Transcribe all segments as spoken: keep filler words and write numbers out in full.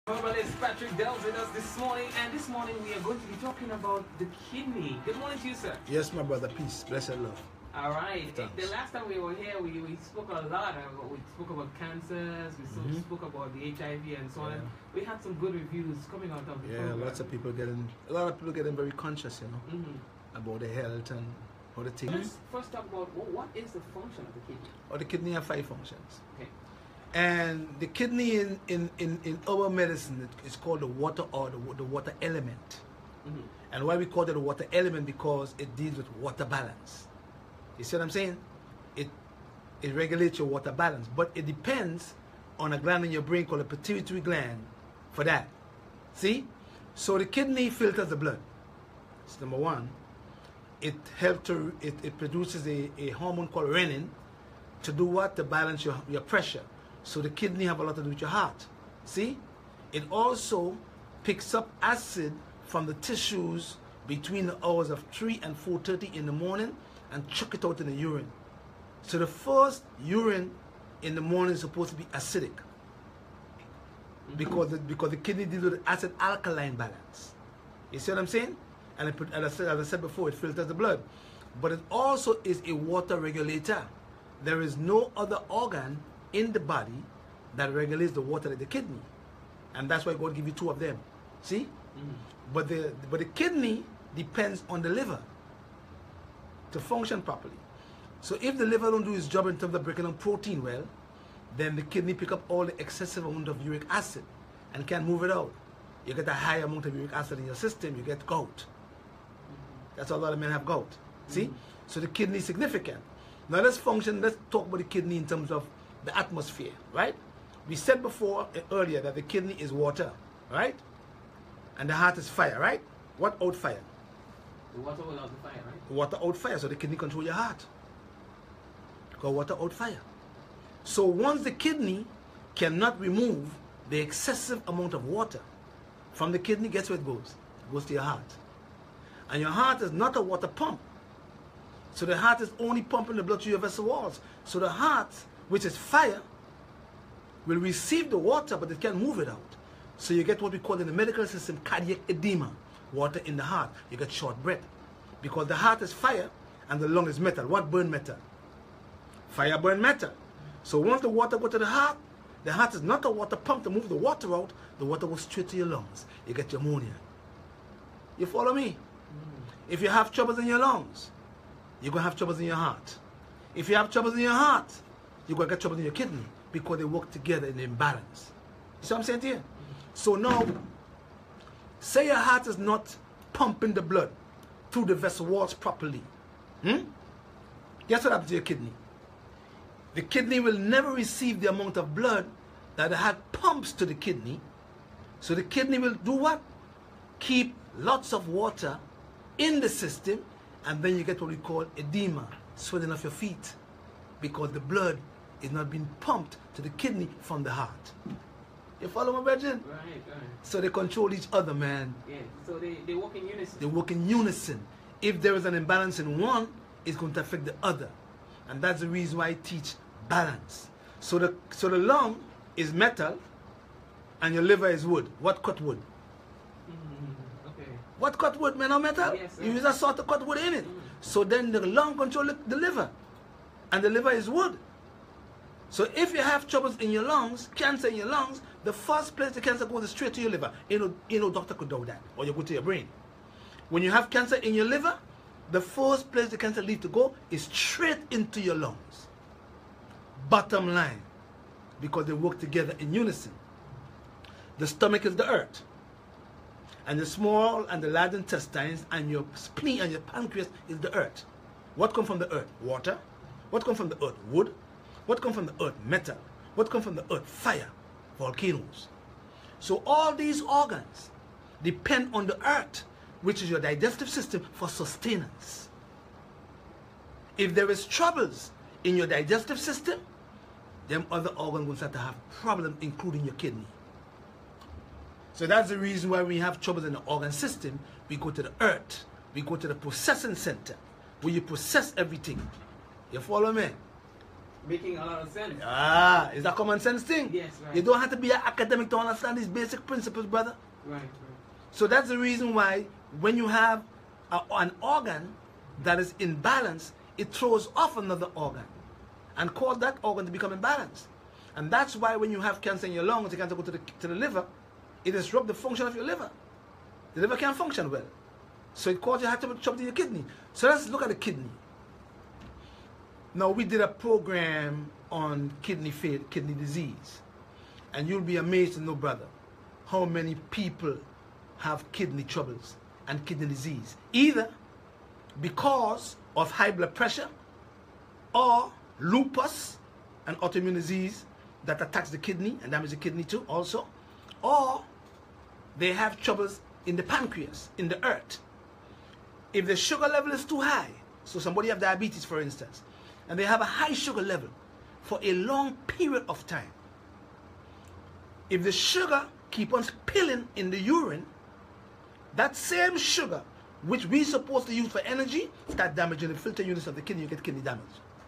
Everybody, it's Patrick Dells with us this morning, and this morning we are going to be talking about the kidney. Good morning to you, sir. Yes, my brother. Peace, blessed love. All right. Thanks. The last time we were here, we, we spoke a lot. About, we spoke about cancers. We mm-hmm. spoke about the H I V and so on. Yeah. We had some good reviews coming out of the Yeah, program. lots of people getting a lot of people getting very conscious, you know, mm-hmm. about the health and all the things. Let's first talk about well, what is the function of the kidney. Or the kidney have five functions. Okay. And the kidney in, in, in, in our medicine is called the water or the, the water element. Mm-hmm. And why we call it the water element? Because it deals with water balance. You see what I'm saying? It, it regulates your water balance. But it depends on a gland in your brain called a pituitary gland for that. See? So the kidney filters the blood. That's number one. It helps to, it, it produces a, a hormone called renin to do what? To balance your, your pressure. So the kidney have a lot to do with your heart. See? It also picks up acid from the tissues between the hours of three and four thirty in the morning and chuck it out in the urine. So the first urine in the morning is supposed to be acidic. Because the, because the kidney deals with acid-alkaline balance. You see what I'm saying? And it, as, I said, as I said before, it filters the blood. But it also is a water regulator. There is no other organ in the body that regulates the water like the kidney, and that's why God give you two of them. See, mm-hmm. but the but the kidney depends on the liver to function properly. So if the liver don't do its job in terms of breaking down protein well, then the kidney pick up all the excessive amount of uric acid and can't move it out. You get a high amount of uric acid in your system, you get gout. Mm-hmm. That's why a lot of men have gout. See, mm-hmm. so the kidney is significant. Now let's function. Let's talk about the kidney in terms of the atmosphere, right? We said before earlier that the kidney is water, right? And the heart is fire, right? What out fire? The water will out the fire, right? Water out fire, so the kidney control your heart. Because water out fire. So once the kidney cannot remove the excessive amount of water from the kidney, guess where it goes? It goes to your heart. And your heart is not a water pump. So the heart is only pumping the blood through your vessel walls. So the heart, which is fire, will receive the water, but it can't move it out. So you get what we call in the medical system cardiac edema, water in the heart. You get short breath. Because the heart is fire and the lung is metal. What burn metal? Fire burn metal. So once the water goes to the heart, the heart is not a water pump to move the water out. The water goes straight to your lungs. You get pneumonia. You follow me? Mm. If you have troubles in your lungs, you're going to have troubles in your heart. If you have troubles in your heart, you're going to get trouble in your kidney because they work together in imbalance. You see what I'm saying to you? So now, say your heart is not pumping the blood through the vessel walls properly. Hmm? Guess what happens to your kidney? The kidney will never receive the amount of blood that the heart pumps to the kidney. So the kidney will do what? Keep lots of water in the system, and then you get what we call edema, swelling of your feet, because the blood is not being pumped to the kidney from the heart. You follow my brethren? Right, right. So they control each other, man. Yeah, so they, they work in unison. They work in unison. If there is an imbalance in one, it's going to affect the other. And that's the reason why I teach balance. So the, so the lung is metal, and your liver is wood. What cut wood? Mm-hmm. Okay. What cut wood, man, or metal? Yes, you use a sort of cut wood in it. Mm-hmm. So then the lung control the liver. And the liver is wood. So if you have troubles in your lungs, cancer in your lungs, the first place the cancer goes is straight to your liver. You know, you know, doctor could do that. Or you go to your brain. When you have cancer in your liver, the first place the cancer leads to go is straight into your lungs. Bottom line. Because they work together in unison. The stomach is the earth. And the small and the large intestines and your spleen and your pancreas is the earth. What comes from the earth? Water. What comes from the earth? Wood. What comes from the earth? Metal. What comes from the earth? Fire. Volcanoes. So all these organs depend on the earth, which is your digestive system, for sustenance. If there is troubles in your digestive system, them other organs will start to have problems, including your kidney. So that's the reason why we have troubles in the organ system. We go to the earth. We go to the processing center, where you process everything. You follow me? making a lot of sense. Ah, it's a common sense thing. Yes, right. You don't have to be an academic to understand these basic principles, brother. Right, right. So that's the reason why when you have a, an organ that is in balance, it throws off another organ and cause that organ to become imbalanced. And that's why when you have cancer in your lungs, the cancer go to the, to the liver, it disrupts the function of your liver. The liver can't function well. So it causes you have to trouble in your kidney. So let's look at the kidney. Now we did a program on kidney fail, kidney disease. And you'll be amazed to know, brother, how many people have kidney troubles and kidney disease. Either because of high blood pressure or lupus, an autoimmune disease that attacks the kidney and damages the kidney too also, or they have troubles in the pancreas, in the earth. If the sugar level is too high, so somebody have diabetes for instance, and they have a high sugar level for a long period of time, if the sugar keep on spilling in the urine, that same sugar which we supposed to use for energy start damaging the filter units of the kidney, you get kidney damage.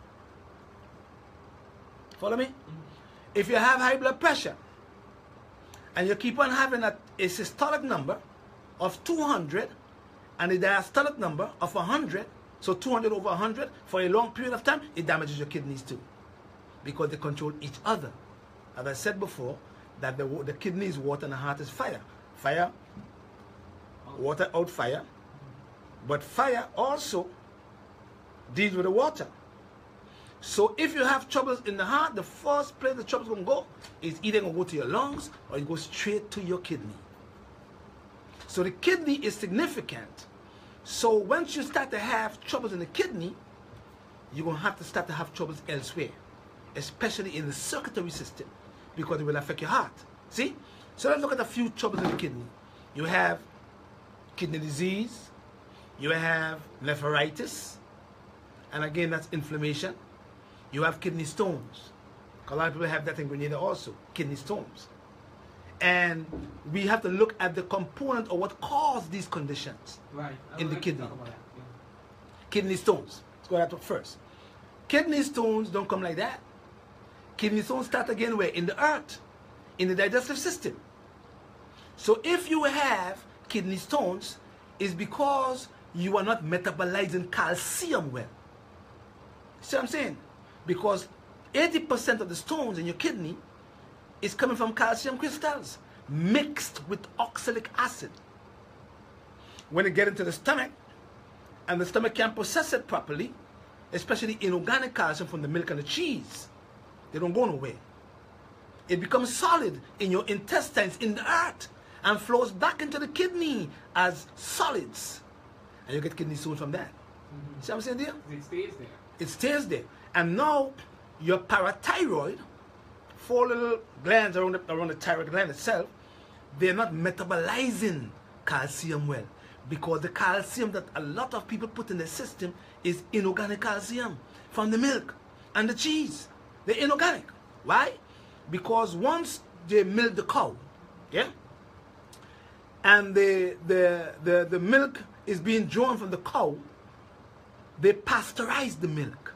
Follow me? Mm-hmm. If you have high blood pressure and you keep on having a, a systolic number of two hundred and a diastolic number of one hundred, so two hundred over one hundred for a long period of time, it damages your kidneys too, because they control each other. As I said before, that the, the kidney is water and the heart is fire. Fire, water out fire, but fire also deals with the water. So if you have troubles in the heart, the first place the trouble's going to go is either going to go to your lungs or it goes straight to your kidney. So the kidney is significant. So once you start to have troubles in the kidney, you're going to have to start to have troubles elsewhere, especially in the circulatory system, because it will affect your heart. See? So let's look at a few troubles in the kidney. You have kidney disease, you have nephritis, and again that's inflammation. You have kidney stones. A lot of people have that in Grenada also, kidney stones. And we have to look at the component of what caused these conditions right. in the like kidney. Yeah. Kidney stones. Let's go that first. Kidney stones don't come like that. Kidney stones start again where? In the earth, in the digestive system. So if you have kidney stones, it's because you are not metabolizing calcium well. See what I'm saying? Because eighty percent of the stones in your kidney is coming from calcium crystals mixed with oxalic acid. When it gets into the stomach, and the stomach can't process it properly, especially inorganic calcium from the milk and the cheese, they don't go nowhere. It becomes solid in your intestines, in the earth, and flows back into the kidney as solids. And you get kidney stones from that. Mm-hmm. See what I'm saying there? It stays there. It stays there. And now your parathyroid, four little glands around the, around the thyroid gland itself, they're not metabolizing calcium well, because the calcium that a lot of people put in the system is inorganic calcium from the milk and the cheese. They're inorganic. Why? Because once they milk the cow, yeah, and the, the, the, the milk is being drawn from the cow, they pasteurize the milk.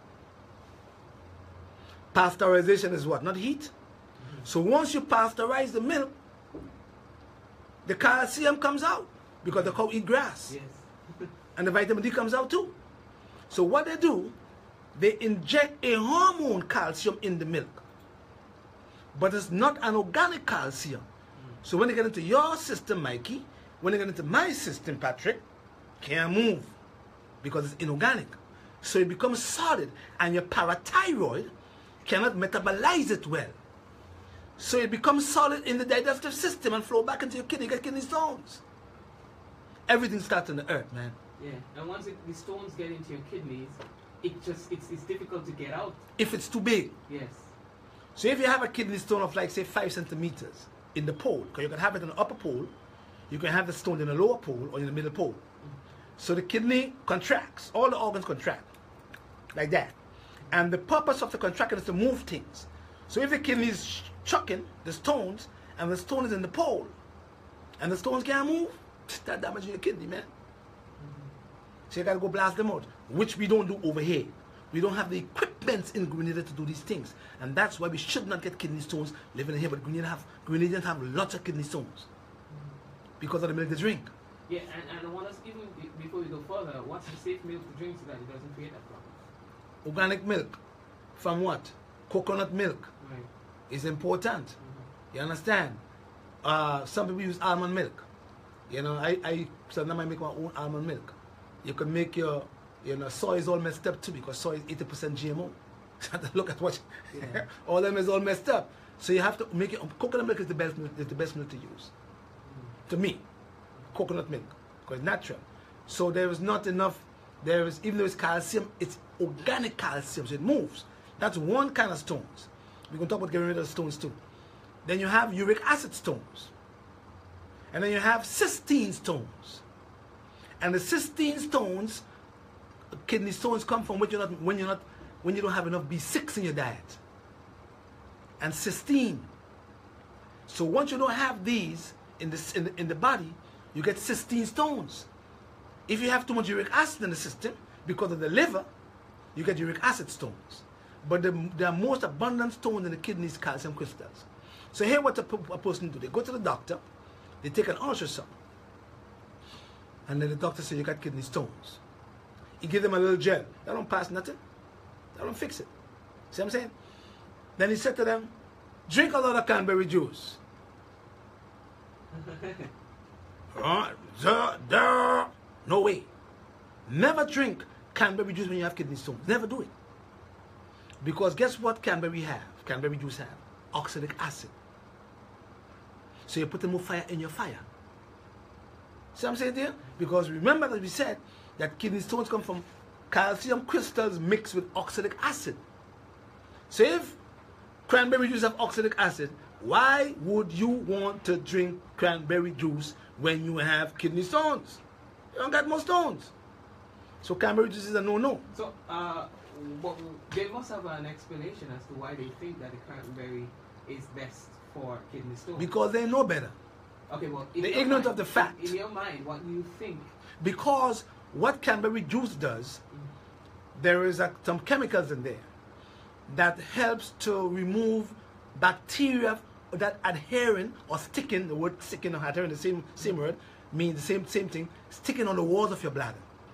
Pasteurization is what? Not heat. Mm-hmm. So once you pasteurize the milk, the calcium comes out because the cow eat grass. Yes. And the vitamin D comes out too. So what they do, they inject a hormone calcium in the milk. But it's not an organic calcium. Mm. So when they get into your system, Mikey, when they get into my system, Patrick, can't move because it's inorganic. So it becomes solid, and your parathyroid cannot metabolize it well. So it becomes solid in the digestive system and flow back into your kidney, you get kidney stones. Everything starts on the earth, man. Yeah, and once it, the stones get into your kidneys, it just it's, it's difficult to get out. If it's too big. Yes. So if you have a kidney stone of like say five centimeters in the pole, because you can have it in the upper pole, you can have the stone in the lower pole or in the middle pole. Mm-hmm. So the kidney contracts, all the organs contract, like that. And the purpose of the contraction is to move things. So if the kidney is chucking the stones, and the stone is in the pole, and the stones can't move, that damages your kidney, man. Mm-hmm. So you gotta go blast them out, which we don't do over here. We don't have the equipment in Grenada to do these things. And that's why we should not get kidney stones living here. But Grenada have, Grenadians have lots of kidney stones because of the milk they drink. Yeah, and, and I want us, even before we go further, what's the safe milk to drink so that it doesn't create that problem? Organic milk. From what? Coconut milk. Right. Is important. Mm-hmm. You understand? Uh, some people use almond milk. You know, I, I sometimes I make my own almond milk. You can make your, you know, soy is all messed up too because soy is eighty percent G M O. Look at what, yeah. All them is all messed up. So you have to make it, coconut milk is the best milk, is the best milk to use. Mm. To me, coconut milk, because it's natural. So there is not enough, there is, even though it's calcium, it's organic calcium, so it moves. That's one kind of stones. We're going to talk about getting rid of stones too. Then you have uric acid stones. And then you have cysteine stones. And the cysteine stones, kidney stones, come from when you're not, when you're not, when you don't have enough B six in your diet. And cysteine. So once you don't have these in the, in the, in the body, you get cysteine stones. If you have too much uric acid in the system, because of the liver, you get uric acid stones. But the, the most abundant stone in the kidney is calcium crystals. So here what a, a person do, they go to the doctor, they take an ultrasound, and then the doctor says you got kidney stones. He give them a little gel. That don't pass nothing. That don't fix it. See what I'm saying? Then he said to them, drink a lot of cranberry juice. uh, duh, duh. No way. Never drink cranberry juice when you have kidney stones. Never do it. Because guess what cranberry have? Cranberry juice have? Oxalic acid. So you put more fire in your fire. See what I'm saying there? Because remember that we said that kidney stones come from calcium crystals mixed with oxalic acid. So if cranberry juice have oxalic acid, why would you want to drink cranberry juice when you have kidney stones? You don't got more stones. So cranberry juice is a no-no. So, uh, but they must have an explanation as to why they think that the cranberry is best for kidney stones. Because they know better. Okay, well, they're ignorant mind, of the fact. In your mind, what do you think? Because what cranberry juice does, mm. there is a, some chemicals in there that helps to remove bacteria that adhering or sticking, the word sticking or adhering, the same same word, means the same same thing, sticking on the walls of your bladder.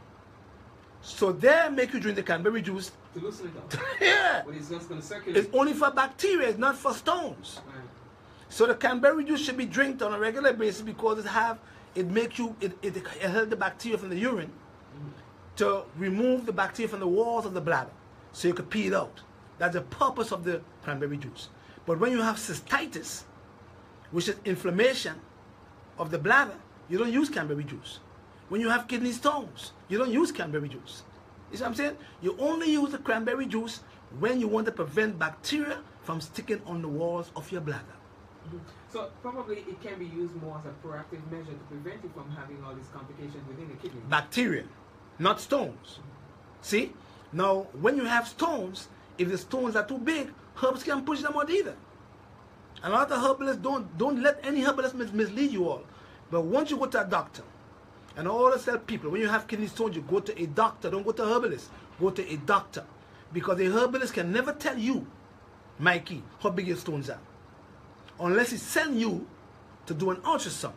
So they make you drink the cranberry juice. To loosen it up. Yeah. But it's just going to circulate. It's only for bacteria, it's not for stones. Right. So the cranberry juice should be drank on a regular basis because it have it makes you it, it, it helps the bacteria from the urine mm-hmm. to remove the bacteria from the walls of the bladder so you could pee it out. That's the purpose of the cranberry juice. But when you have cystitis, which is inflammation of the bladder, you don't use cranberry juice. When you have kidney stones, you don't use cranberry juice. You see what I'm saying? You only use the cranberry juice when you want to prevent bacteria from sticking on the walls of your bladder. Mm-hmm. So probably it can be used more as a proactive measure to prevent you from having all these complications within the kidney. Bacteria, not stones. See? Now, when you have stones, if the stones are too big, herbs can't push them out either. And a lot of herbalists don't, don't let any herbalist mis mislead you all. But once you go to a doctor, and I always tell people, when you have kidney stones, you go to a doctor. Don't go to a herbalist. Go to a doctor. Because a herbalist can never tell you, Mikey, how big your stones are. Unless he sends you to do an ultrasound.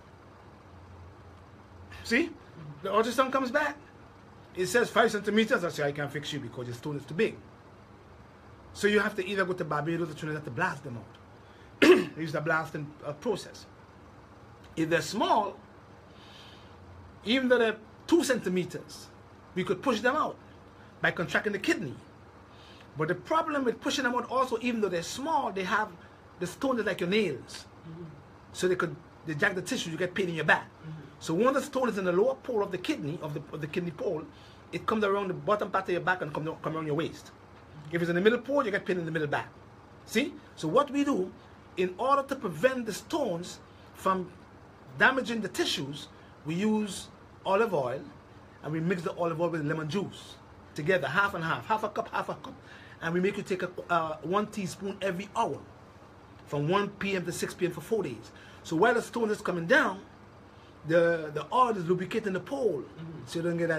See? The ultrasound comes back. It says five centimeters. I say, I can't fix you because your stone is too big. So you have to either go to Barbados or Trinidad to blast them out. Use the blasting uh, process. If they're small, even though they're two centimeters, we could push them out by contracting the kidney. But the problem with pushing them out also, even though they're small, they have the stone is like your nails. Mm-hmm. So they could they jack the tissue, you get pain in your back. Mm-hmm. So when the stone is in the lower pole of the kidney, of the, of the kidney pole, it comes around the bottom part of your back and comes come around your waist. Mm-hmm. If it's in the middle pole, you get pain in the middle back. See? So what we do, in order to prevent the stones from damaging the tissues, we use olive oil, and we mix the olive oil with lemon juice together, half and half, half a cup, half a cup, and we make you take a, uh, one teaspoon every hour, from one P M to six P M for four days. So while the stone is coming down, the the oil is lubricating the pole, mm-hmm. so you don't get that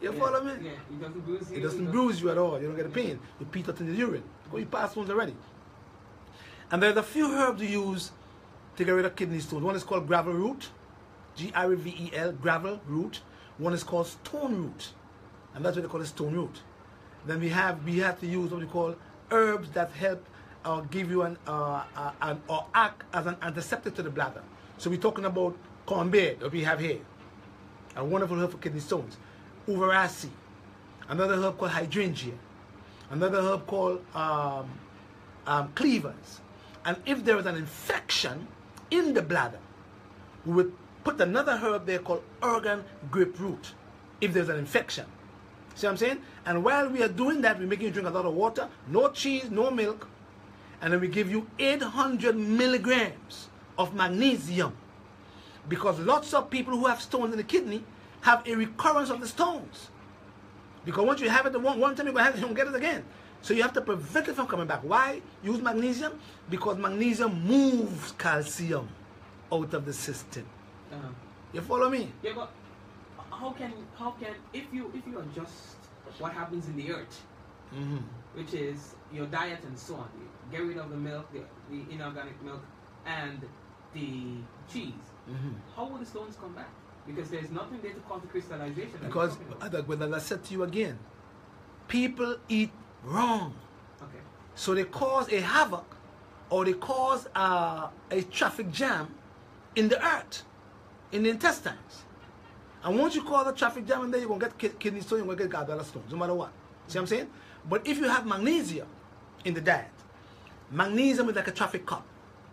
You yeah, follow me? Yeah, it doesn't bruise you. It doesn't it bruise you at all. You don't get a pain. You peed out in the urine. Go, you passed stones already. And there's a few herbs you use to get rid of kidney stones. One is called gravel root, G R A V E L, gravel root. One is called stone root, and that's what they call it, stone root. Then we have we have to use what we call herbs that help or uh, give you an, uh, uh, an or act as an antiseptic to the bladder. So we're talking about corn beard that we have here, a wonderful herb for kidney stones. Uvarasi, another herb called hydrangea, another herb called um, um, cleavers. And if there is an infection in the bladder, we would put another herb there called Oregon grapefruit if there's an infection. See what I'm saying? And while we are doing that, we're making you drink a lot of water, no cheese, no milk, and then we give you eight hundred milligrams of magnesium. Because lots of people who have stones in the kidney have a recurrence of the stones. Because once you have it one, one time, you're going to get it again. So you have to prevent it from coming back. Why use magnesium? Because magnesium moves calcium out of the system. Uh-huh. You follow me? Yeah, but how can how can if you if you adjust what happens in the earth, Mm-hmm. which is your diet and so on, you get rid of the milk, the, the inorganic milk, and the cheese. Mm-hmm. How will the stones come back? Because there's nothing there to cause the crystallization. that Because, you're talking about. well, I said to you again, people eat wrong. Okay. So they cause a havoc or they cause uh, a traffic jam in the earth, in the intestines. And once you cause a traffic jam in there, you're going to get ki- kidney stones, you're going to get gallbladder stones, no matter what. See what I'm saying? But if you have magnesium in the diet, magnesium is like a traffic cop.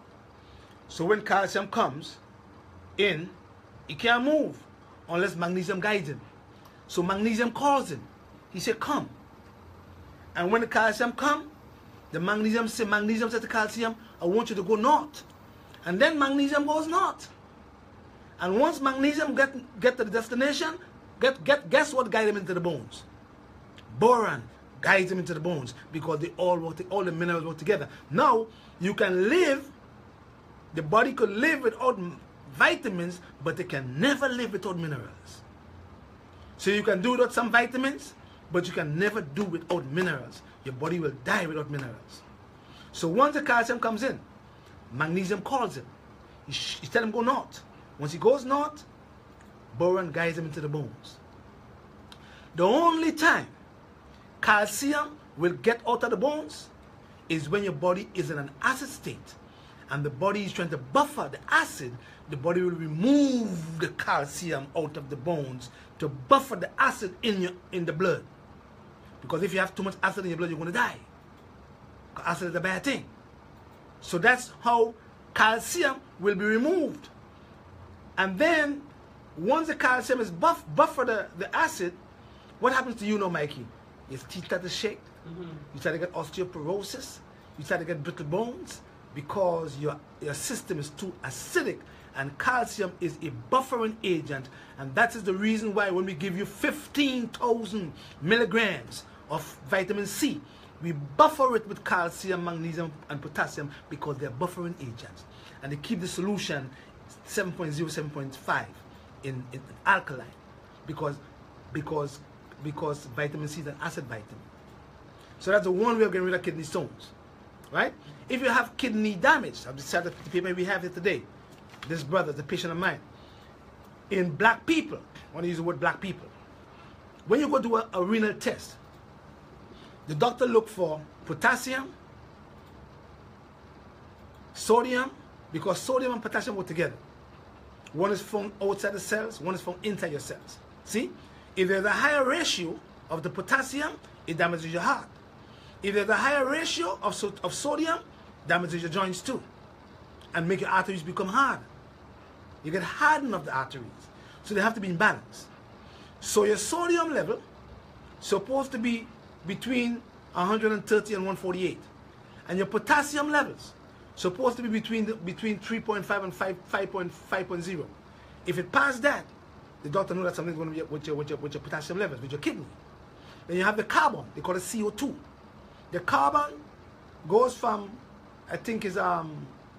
So when calcium comes in, he can't move unless magnesium guides him. So magnesium calls him. He said, come. And when the calcium come, the magnesium say, magnesium says to calcium, I want you to go north. And then magnesium goes north. And once magnesium get, get to the destination, get, get, guess what guides him into the bones? Boron guides him into the bones because they all work, all the minerals work together. Now, you can live, the body could live without vitamins, but it can never live without minerals. So you can do without some vitamins, but you can never do without minerals. Your body will die without minerals. So once the calcium comes in, magnesium calls him. You, you tell him go north. Once he goes north, boron guides him into the bones. The only time calcium will get out of the bones is when your body is in an acid state and the body is trying to buffer the acid. The body will remove the calcium out of the bones to buffer the acid in your in the blood. Because if you have too much acid in your blood, you're going to die. Because acid is a bad thing. So that's how calcium will be removed. And then once the calcium is buff buffer the, the acid, what happens to you now, Mikey? Your teeth start to shake. Mm-hmm. You start to get osteoporosis. You start to get brittle bones because your, your system is too acidic. And calcium is a buffering agent. And that is the reason why when we give you fifteen thousand milligrams of vitamin C, we buffer it with calcium, magnesium, and potassium because they're buffering agents. And they keep the solution seven point zero, seven point five in, in, in alkaline because, because, because vitamin C is an acid vitamin. So that's the one way of getting rid of kidney stones. Right? If you have kidney damage, I've decided the paper we have here today. This brother, the patient of mine, in black people, I want to use the word black people. When you go do a, a renal test, the doctor look for potassium, sodium, because sodium and potassium work together. One is found outside the cells, one is found inside your cells. See? If there's a higher ratio of the potassium, it damages your heart. If there's a higher ratio of, so of sodium, damages your joints too. And make your arteries become hard. You get hardening of the arteries. So they have to be in balance. So your sodium level supposed to be between one hundred thirty and one forty-eight. And your potassium levels supposed to be between the, between three point five and five point zero. If it passed that, the doctor knows that something's going to be with your, with, your, with your potassium levels, with your kidney. Then you have the carbon. They call it C O two. The carbon goes from, I think is um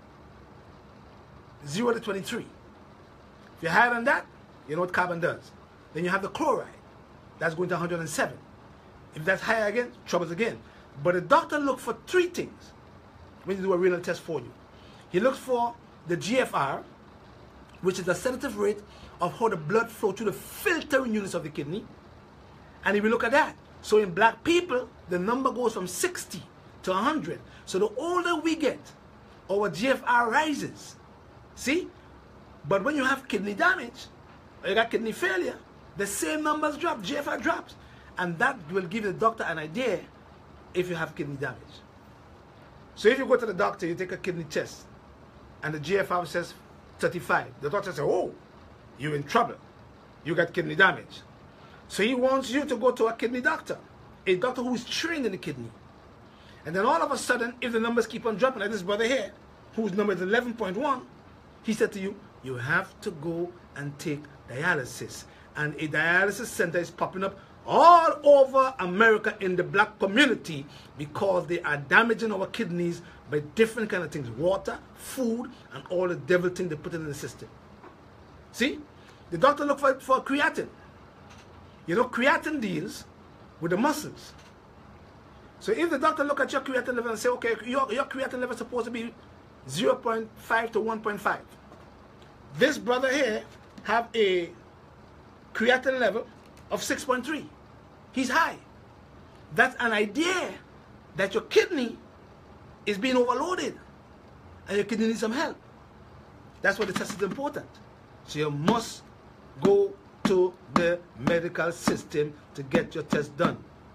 zero to twenty-three. If you're higher than that, you know what carbon does. Then you have the chloride. that's going to one hundred seven. If that's higher again, troubles again. But the doctor looks for three things when you do a renal test for you. He looks for the G F R, which is the sedative rate of how the blood flows through the filtering units of the kidney. And he will look at that. So in black people, the number goes from sixty to one hundred. So the older we get, our G F R rises. See? But when you have kidney damage, or you got kidney failure, the same numbers drop, G F R drops. And that will give the doctor an idea if you have kidney damage. So if you go to the doctor, you take a kidney test, and the G F R says thirty-five. The doctor says, oh, you're in trouble. You got kidney damage. So he wants you to go to a kidney doctor, a doctor who is trained in the kidney. And then all of a sudden, if the numbers keep on dropping, like this brother here, whose number is eleven point one, he said to you, you have to go and take dialysis. And a dialysis center is popping up all over America in the black community because they are damaging our kidneys by different kind of things. Water, food, and all the devil thing they put in the system. See? The doctor looked for, for creatine. You know, creatine deals with the muscles. So if the doctor look at your creatine level and say, okay, your, your creatine level is supposed to be zero point five to one point five. This brother here have a creatine level of six point three. He's high. That's an idea that your kidney is being overloaded and your kidney needs some help. That's why the test is important. So you must go to the medical system to get your test done.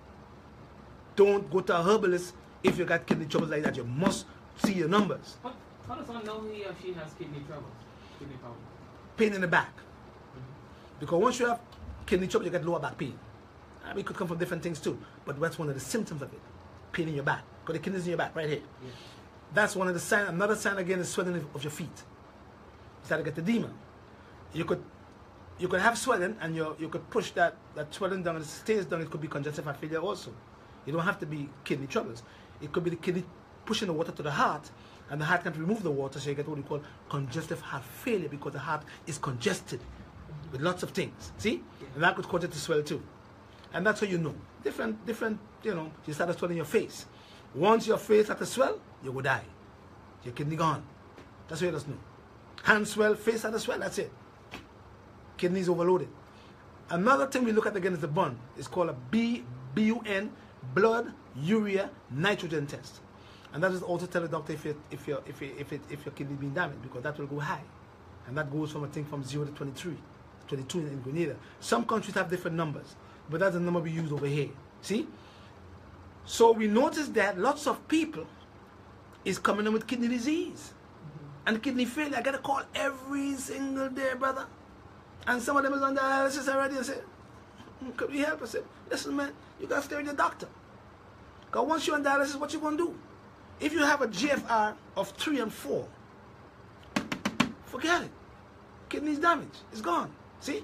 Don't go to a herbalist if you got kidney troubles like that. You must see your numbers. How, how does one know he or she has kidney troubles? Kidney problems? Pain in the back. Mm-hmm. Because once you have kidney trouble, you get lower back pain. I mean, it could come from different things too, but that's one of the symptoms of it. Pain in your back. Because the kidneys in your back, right here. Yeah. That's one of the signs. Another sign again is swelling of your feet. You start to get edema. You could you could have swelling and you you could push that, that swelling down, and it stays down. It could be congestive heart failure also. You don't have to be kidney troubles. It could be the kidney pushing the water to the heart, and the heart can't remove the water, so you get what we call congestive heart failure because the heart is congested with lots of things. See? Yeah. And that could cause it to swell too. And that's how you know. Different, different, you know, you start swelling your face. Once your face starts to swell, you will die. Your kidney gone. That's what you just know. Hand swell, face starts to swell, that's it. Kidneys overloaded. Another thing we look at again is the B U N. It's called a B, B U N, blood urea nitrogen test. And that is also tell the doctor if you if your if you, if it, if your kidney been damaged, because that will go high. And that goes from I think from zero to twenty-three, twenty-two in Grenada. Some countries have different numbers, but that's the number we use over here. See? So we notice that lots of people is coming in with kidney disease. Mm-hmm. And kidney failure. I get a call every single day, brother. And some of them is on dialysis already and say, could we help? I said, listen man, you gotta stay with your doctor. Because once you're on dialysis, what you gonna do? If you have a G F R of three and four, forget it. Kidney's damaged. It's gone. See?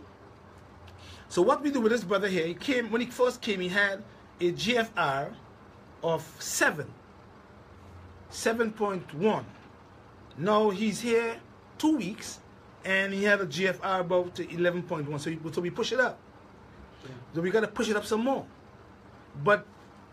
So what we do with this brother here, he came, when he first came, he had a G F R of seven. seven point one. Now he's here two weeks and he had a G F R about eleven point one. So, he, so we push it up. Yeah. So we got to push it up some more. But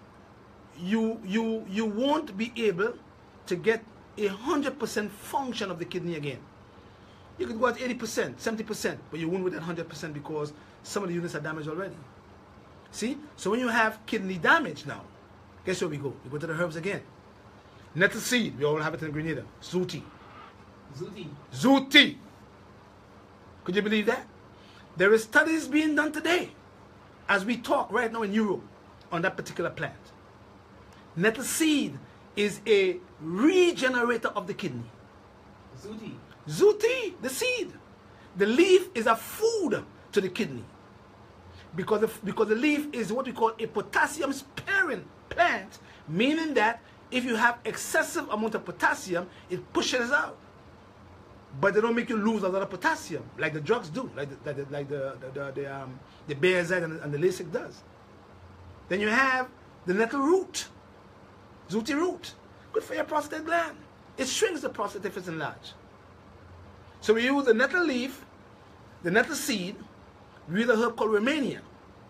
you you you won't be able to get a hundred percent function of the kidney again. You could go at eighty percent, seventy percent, but you won't with that hundred percent because some of the units are damaged already. See? So when you have kidney damage now, guess where we go? We go to the herbs again. Nettle seed, we all have it in Grenada. Zuti. Zuti. Zuti. Could you believe that? There is studies being done today as we talk right now in Europe on that particular plant. Nettle seed is a regenerator of the kidney. Zuti. Zuti, the seed. The leaf is a food to the kidney. Because the, because the leaf is what we call a potassium sparing plant, meaning that if you have excessive amount of potassium, it pushes out. But they don't make you lose a lot of potassium, like the drugs do, like the, like the, like the, the, the, the, um, the Bearzide and, and the Lasix does. Then you have the nettle root, Zuti root, good for your prostate gland. It shrinks the prostate if it's enlarged. So we use the nettle leaf, the nettle seed, we use a herb called Romania.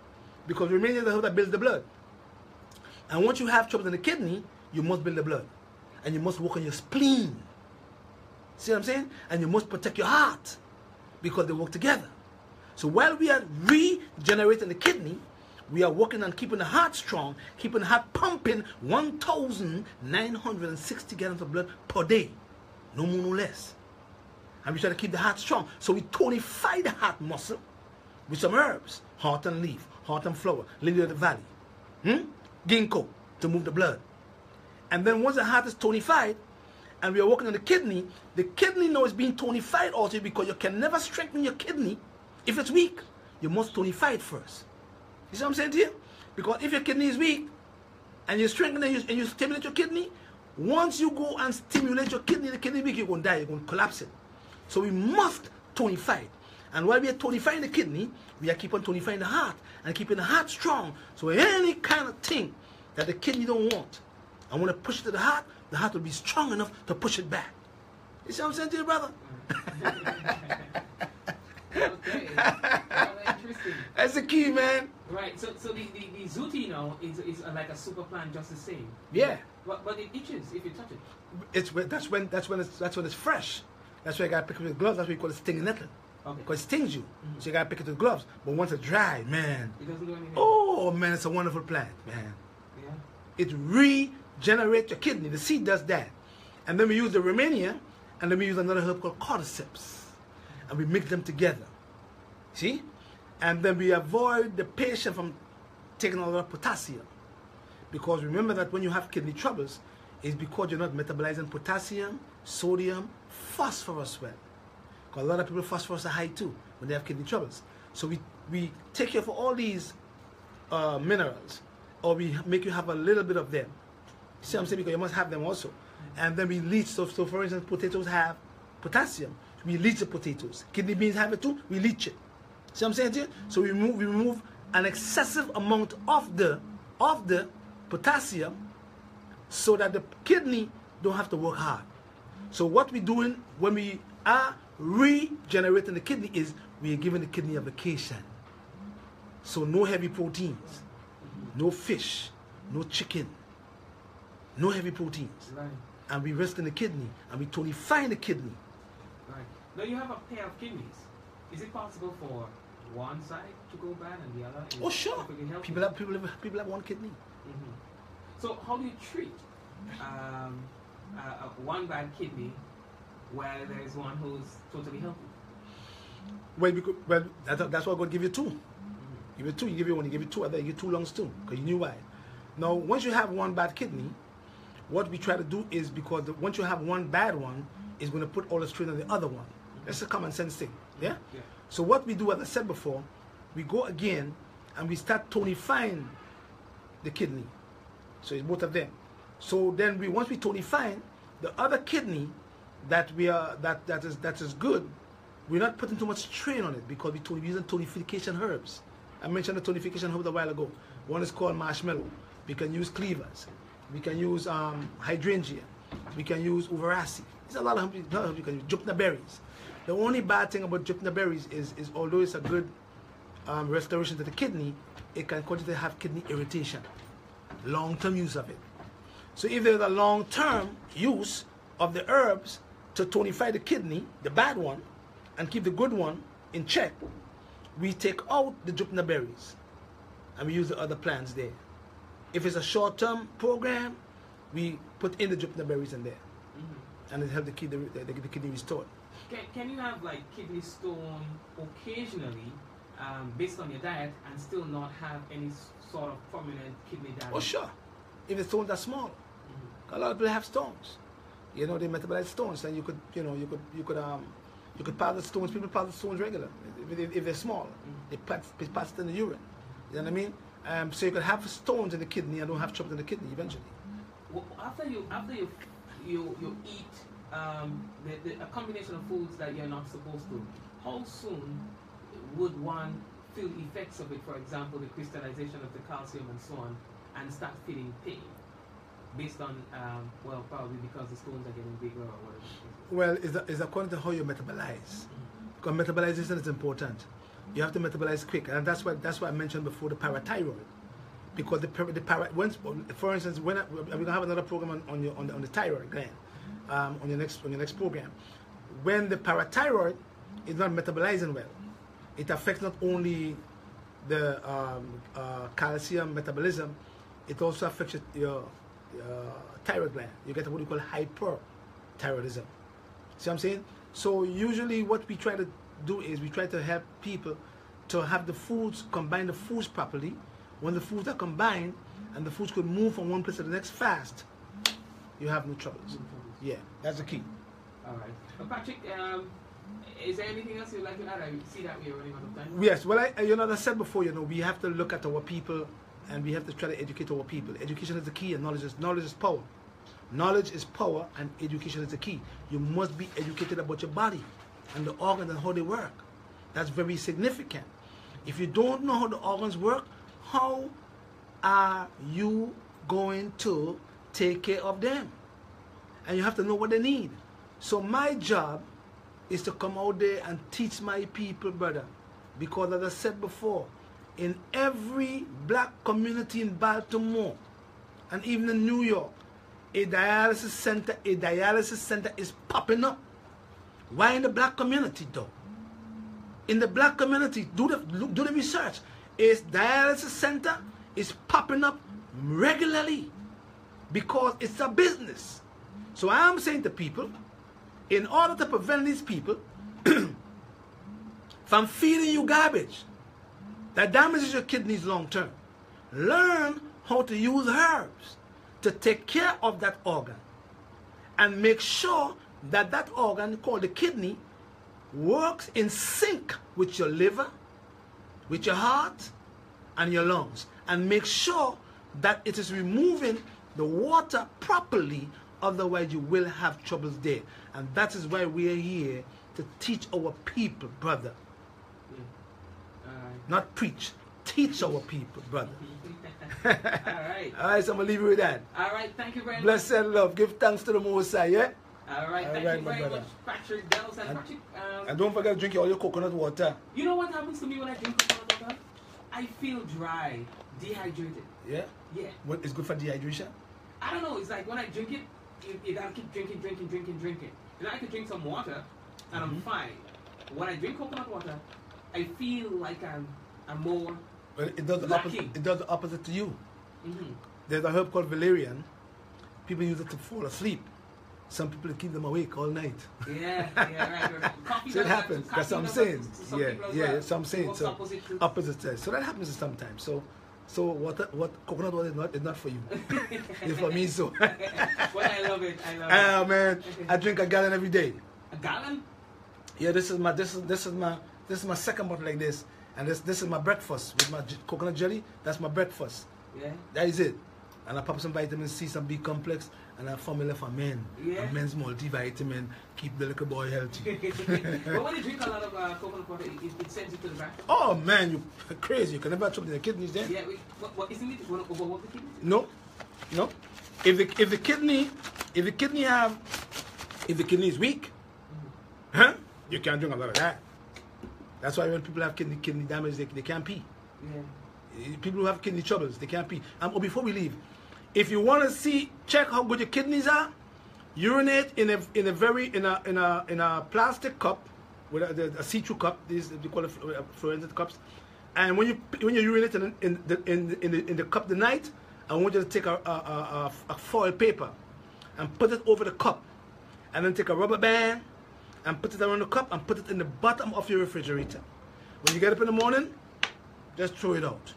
Because Romania is the herb that builds the blood. And once you have trouble in the kidney, you must build the blood. And you must work on your spleen. See what I'm saying? And you must protect your heart. Because they work together. So while we are regenerating the kidney, we are working on keeping the heart strong, keeping the heart pumping one thousand nine hundred sixty gallons of blood per day. No more, no less. And we try to keep the heart strong. So we tonify the heart muscle with some herbs. Heart and leaf, heart and flower, lily of the valley, hmm? ginkgo, to move the blood. And then once the heart is tonified, and we are working on the kidney, the kidney now is being tonified also, because you can never strengthen your kidney if it's weak. You must tonify it first. You see what I'm saying to you? Because if your kidney is weak, and you strengthen it and you, and you stimulate your kidney, once you go and stimulate your kidney, the kidney weak, you're going to die, you're going to collapse it. So we must tonify it. And while we are tonifying the kidney, we are keeping on tonifying the heart and keeping the heart strong. So any kind of thing that the kidney don't want, and want to push it to the heart, the heart will be strong enough to push it back. You see what I'm saying to you, brother? Okay. Well, interesting. That's the key, man. Right. So, so the, the, the Zuti now is, is like a super plant, just the same. Yeah. But, but it itches if you touch it. It's when, that's when that's when it's that's when it's fresh. That's why you gotta pick it with gloves. That's why you call it stinging nettle. Okay. Because it stings you. Mm-hmm. So you gotta pick it with gloves. But once it's dry, man. It doesn't do anything. Oh man, it's a wonderful plant, man. Yeah. It regenerates your kidney. The seed does that. And then we use the Romania, and then we use another herb called cordyceps. And we mix them together. See? And then we avoid the patient from taking a lot of potassium. Because remember that when you have kidney troubles, it's because you're not metabolizing potassium, sodium, phosphorus well. Because a lot of people, phosphorus are high too when they have kidney troubles. So we, we take care for all these uh, minerals, or we make you have a little bit of them. See what I'm saying? Because you must have them also. And then we leach, so, so for instance, potatoes have potassium. We leach the potatoes. Kidney beans have it too, we leach it. See what I'm saying to you? So we remove, we remove an excessive amount of the, of the potassium so that the kidney don't have to work hard. So what we're doing when we are regenerating the kidney is we are giving the kidney a vacation. So no heavy proteins, no fish, no chicken, no heavy proteins. Right. And we rest in the kidney and we tonify the kidney. Right. Now you have a pair of kidneys. Is it possible for one side to go bad and the other is Oh sure. perfectly healthy? People have people have people have one kidney. Mm-hmm. So how do you treat um, uh, uh, one bad kidney while there is one who's totally healthy? Well, because, well, that, that's why God give you two. Mm-hmm. Give you two. You give you one. You give you two. I think you give two lungs too, because you knew why. Now, once you have one bad kidney, what we try to do is, because the, once you have one bad one, is going to put all the strain on the other one. That's a common sense thing. Yeah? Yeah. So what we do, as I said before, we go again and we start tonifying the kidney. So it's both of them. So then we once we tonify the other kidney that we are that that is that is good, we're not putting too much strain on it because we we're using tonification herbs. I mentioned the tonification herbs a while ago. One is called marshmallow. We can use cleavers. We can use um, hydrangea. We can use uvarasi. There's a lot of herbs you can use. Jupna berries. The only bad thing about jupna berries is, is although it's a good um, restoration to the kidney, it can cause you to have kidney irritation. Long-term use of it. So if there's a long-term use of the herbs to tonify the kidney, the bad one, and keep the good one in check, we take out the jupna berries and we use the other plants there. If it's a short-term program, we put in the jupna berries in there, mm-hmm. and it helps to keep the, the, the kidney restored. Can, can you have like kidney stone occasionally um, based on your diet and still not have any sort of permanent kidney damage? Oh sure, if the stones are small. Mm-hmm. A lot of people have stones. You know, they metabolize stones, and you could, you know, you could, you could, um, you could pass the stones. People pass the stones regular if, if, if they're small. Mm-hmm. They pass, they pass it in the urine. You know what I mean? Um, so you could have stones in the kidney and don't have trouble in the kidney eventually. Well, after you, after you, you, you eat um, the, the, a combination of foods that you're not supposed to, how soon would one feel the effects of it? For example, the crystallization of the calcium and so on, and start feeling pain, based on um, well, probably because the stones are getting bigger or whatever. Well, it's, it's according to how you metabolize. Because metabolization is important. You have to metabolize quick, and that's why that's why I mentioned before the parathyroid. Because the the para, once, for instance, when I, we're gonna have another program on, on your on the, on the thyroid gland, um, on your next on your next program. When the parathyroid is not metabolizing well, it affects not only the um, uh, calcium metabolism, it also affects your, your thyroid gland. You get what we call hyperthyroidism. See what I'm saying? So usually what we try to do is we try to help people to have the foods, combine the foods properly. When the foods are combined and the foods could move from one place to the next fast, you have no troubles. Yeah, that's the key. All right. Well, Patrick, um, is there anything else you'd like to add? I see that we're running out of time. Yes, well, I, you know, as I said before, you know, we have to look at our people and we have to try to educate our people. Education is the key and knowledge is, knowledge is power. Knowledge is power and education is the key. You must be educated about your body and the organs and how they work. That's very significant. If you don't know how the organs work, how are you going to take care of them? And you have to know what they need. So my job is to come out there and teach my people, brother. Because as I said before, in every black community in Baltimore and even in New York, a dialysis center, a dialysis center is popping up. Why in the black community though? In the black community, do the do the research. A dialysis center is popping up regularly because it's a business. So I'm saying to people, in order to prevent these people from feeding you garbage that damages your kidneys long term, learn how to use herbs to take care of that organ and make sure that that organ called the kidney works in sync with your liver, with your heart and your lungs, and make sure that it is removing the water properly, otherwise you will have troubles there. And that is why we are here to teach our people, brother. Yeah. Uh, Not preach, teach our people, brother. All right. All right, so I'm going to leave you with that. All right, thank you very Blessed much. and love. Give thanks to the Most High, yeah? All right, All thank right, you my very brother. much, Patrick Dells. And And- Patrick, um, And don't forget to drink all your coconut water. you know what happens to me when I drink coconut water? I feel dry, dehydrated. Yeah? Yeah. What is good for dehydration? I don't know, it's like when I drink it, you, you gotta keep drinking, drinking, drinking, drinking. You know, I could drink some water and I'm Mhm. fine. When I drink coconut water, I feel like I'm, I'm more. Well, it does the Lacking. opposite. It does the opposite to you. Mm-hmm. There's a herb called valerian. People use it to fall asleep. Some people keep them awake all night. Yeah, yeah, right. right. Coffee So it does that happens. to- That's what I'm coffee does saying. that to some Yeah, people as yeah, well. that's what I'm saying. Works So opposite to- opposite side. So that happens sometimes. So, so what? What coconut water is not is not for you. It's for me. So. Well, I love it. I love Ah it. man, I drink a gallon every day. A gallon? Yeah, this is my this is this is my this is my second bottle like this, and this this is my breakfast with my j- coconut jelly. That's my breakfast. Yeah. That is it. And I pop some vitamin C, some B complex, and a formula for men. Yeah. A men's multivitamin, keep the little boy healthy. But when you drink a lot of uh, coconut water, it, it sends you to the back. Oh man, you crazy! You can never have trouble in the kidneys then. Yeah, wait, what, what, isn't it going to overwork the kidneys? No, no. If the if the kidney if the kidney have if the kidney is weak, huh? You can't drink a lot of that. That's why when people have kidney kidney damage, they, they can't pee. Yeah. People who have kidney troubles, they can't pee. Um, oh, before we leave, if you want to see, check how good your kidneys are, urinate in a in a very in a in a in a plastic cup with a, a see-through cup. These they call it flu- fluorescent cups. And when you when you urinate in in the in the, in the, in the cup the night, I want you to take a a, a a foil paper and put it over the cup, and then take a rubber band and put it around the cup and put it in the bottom of your refrigerator. When you get up in the morning, just throw it out.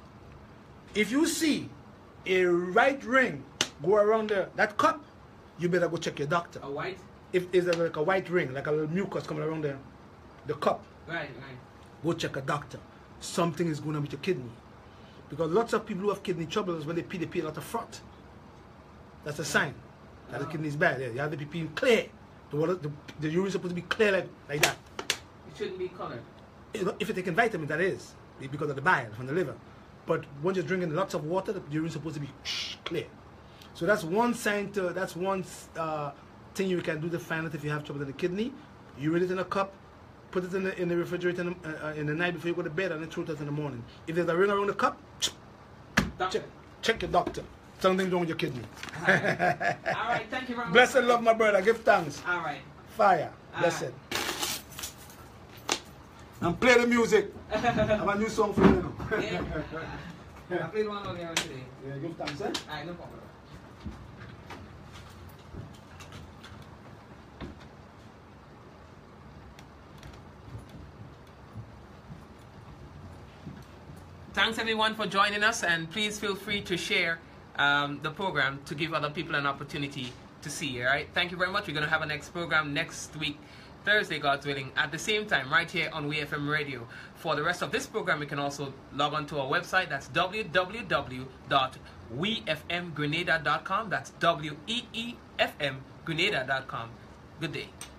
If you see a right ring go around the, that cup, you better go check your doctor. A white? If it's like a white ring, like a little mucus coming around the, the cup, Right, right. go check a doctor. Something is going on with your kidney. Because lots of people who have kidney troubles, when they pee, they pee a lot of froth. That's a sign that the Oh. kidney is bad. Yeah, you have to be peeing clear. The, water, the, the urine is supposed to be clear like, like that. It shouldn't be colored. You know, if you're taking vitamins, that is, because of the bile from the liver. But when you're drinking lots of water, the urine is supposed to be clear. So that's one sign to, that's one uh, thing you can do to find out if you have trouble in the kidney. Urinate in a cup, put it in the, in the refrigerator in the, uh, in the night before you go to bed, and then throw it out in the morning. If there's a ring around the cup, check, check your doctor. Something's wrong with your kidney. All right. All right, thank you very much. Blessed love, my brother. Give thanks. All right. Fire. Blessed. Right. And play the music. I have a new song for you now. Yeah. I played one earlier today. Yeah, give thanks, eh? All right, no problem. Thanks everyone for joining us, and please feel free to share um, the program to give other people an opportunity to see. All right, thank you very much. We're going to have a next program next week, Thursday, God's willing, at the same time, right here on We F M Radio. For the rest of this program, you can also log on to our website. That's w w w dot we f m grenada dot com. That's W E E F M Grenada dot com. Good day.